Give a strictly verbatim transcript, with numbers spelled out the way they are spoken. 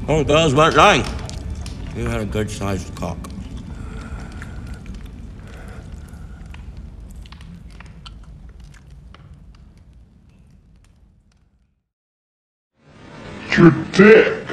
Oh, it goes without lying. You had a good-sized cock. You're dead.